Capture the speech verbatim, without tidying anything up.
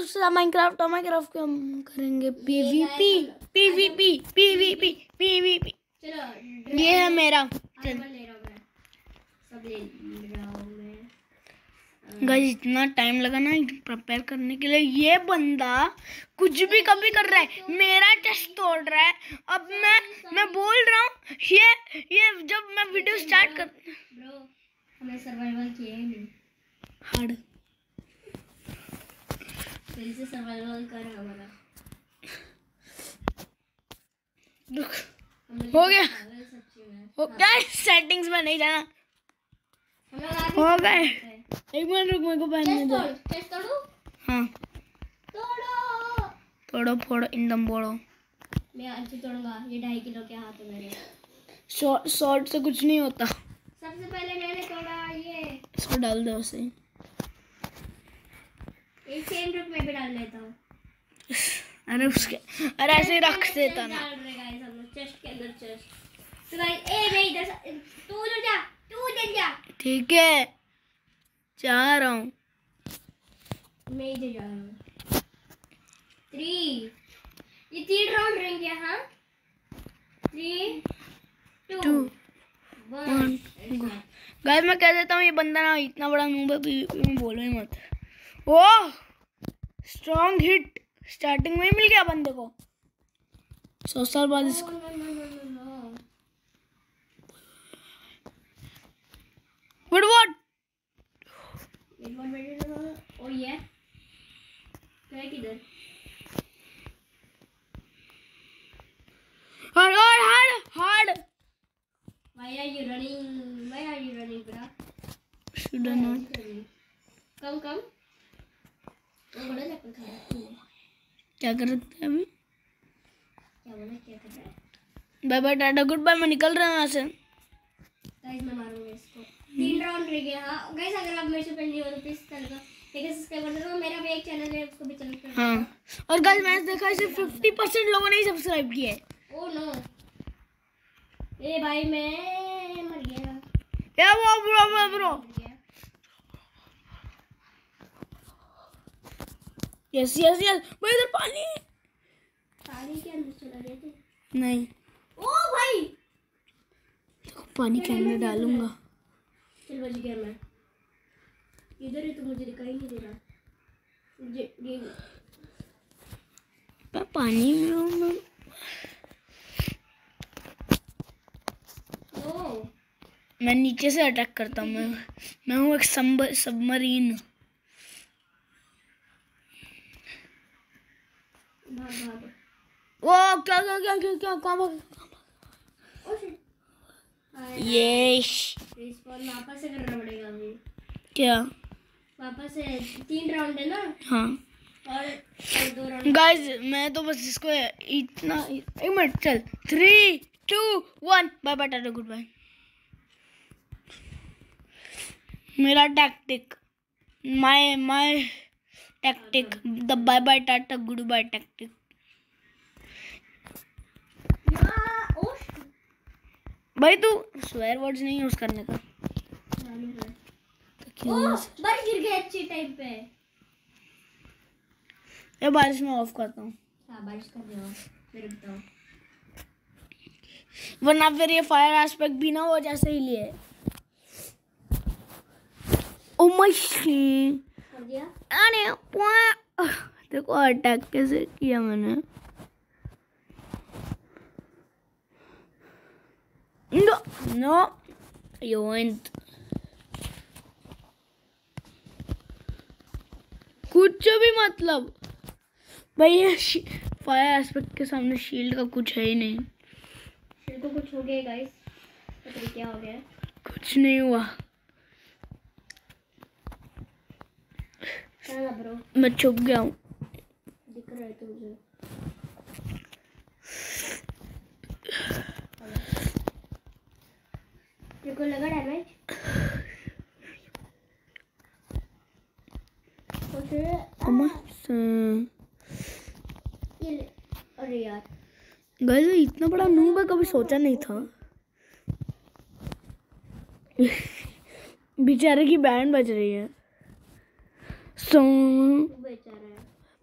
उससे माइनक्राफ्ट और माइनक्राफ्ट के हम करेंगे पीवीपी पीवीपी पीवीपी पीवीपी। चलो ये है मेरा। चल ले रहा हूं मैं, सब ले रहा हूं मैं। गाइस इतना टाइम लगा ना प्रिपेयर करने के लिए। ये बंदा कुछ भी कभी कर रहा है, मेरा टेस्ट तोड़ रहा है। अब मैं मैं बोल रहा हूँ ये ये जब मैं वीडियो स्टार्ट कर ब्रो हमें सर्वाइवल किया ही नहीं। हार्ड फिर से सर्वाइवल कर हमारा दुख हो गया। हो गया सेटिंग्स में नहीं जाना। हो गए। एक मिनट रुक, मेरे को पहनने दो। टेस्ट तोड़ो। हाँ तोड़ो तोड़ो फोड़ो इंदम बोड़ो। मैं आज तोड़ूंगा। ये ढाई किलो के हाथ है मेरे। शॉर्ट शॉर्ट से कुछ नहीं होता। सबसे पहले मैंने तोड़ा ये। इसको डाल दो उसे। एक सेम रुक में भी डाल लेता हूँ। अरे उसके अरे ऐसे ही रख देता ना। डाल रहे गाइस हम लोग चेस्ट के अंदर चेस्ट। तो गाइस ए मैं इधर तू उधर जा, तू उधर जा। ठीक है जा रहा हूँ। मैं इधर जा रहा हूँ। थ्री ये तीन राउंड रहेंगे। हाँ थ्री टू वन। गाइस मैं कह देता हूँ ये बंदा ना इतना बड़ा नूब है, बोलो ही मत। ओह स्ट्रॉन्ग हिट स्टार्टिंग में ही मिल गया बंदे को। सौ साल बाद इसको But what? Wait, one minute. Oh yeah. क्या किधर? Hard, hard, hard, hard. Why are you running? Why are you running, bro? Should I not? Come, come. वो बड़ा चक्कर खा रहा है। क्या कर रहे थे अभी? क्या बोला क्या कर रहा है? Bye bye tata goodbye. मैं निकल रहा हूँ यहाँ से। गाइस मैं मारूंगा इसको। तीन राउंड रह गए। हाँ गाइस अगर आप मेरे से पहले हो तो प्लीज चैनल को एक सब्सक्राइब कर दो। मेरा भी एक चैनल है उसको भी चैनल कर। हाँ और गाइस मैंने देखा है सिर्फ फिफ्टी परसेंट लोगों ने ही सब्सक्राइब किया है। ओह नो ए भाई मैं मर गया। क्या वो bro bro bro yes yes yes. भाई इधर पानी पानी के अंदर चला गया तू? नहीं। ओ भाई देखो पानी के अंदर डालूंगा। चल बच गया मैं। इधर ही तो मुझे दिखाई नहीं दे रहा। ये ये मैं पानी में हूँ मैं। ओ मैं नीचे से अटैक करता हूँ। मैं मैं हूँ एक सबमरीन। भाग भाग। वो क्या क्या क्या क्या क्या कहाँ भाग? ये रिस्पॉन वापस से करना पड़ेगा अभी। क्या वापस से तीन राउंड है ना? हाँ और, और दो राउंड। गाइस मैं तो बस इसको इतना एक मिनट। चल three two one bye bye tata goodbye. मेरा tactic my my tactic the bye bye tata goodbye tactic. भाई तू स्वेयर वर्ड्स नहीं यूज करने का। ओह बारिश गिर गई अच्छी टाइम पे। ये बारिश में ऑफ करता हूँ। हाँ बारिश कर दो फिर बताओ। वरना फिर ये फायर एस्पेक्ट भी ना हो जैसे ही लिए। ओ माय कर दिया। अरे देखो अटैक कैसे किया मैंने। नो नो यू वेंट कुछ भी मतलब भाई ये फायर एस्पेक्ट के सामने शील्ड का कुछ है ही नहीं। शील्ड को कुछ हो गया गाइस। पता नहीं क्या हो गया। कुछ नहीं हुआ। चला ब्रो मैं छुप गया हूँ। दिख रहा है तुझे? तेरे को लगा डैमेज? अरे यार गाइस इतना बड़ा नूब है कभी सोचा नहीं था। बेचारे की बैंड बज रही है। सो बेचारा है।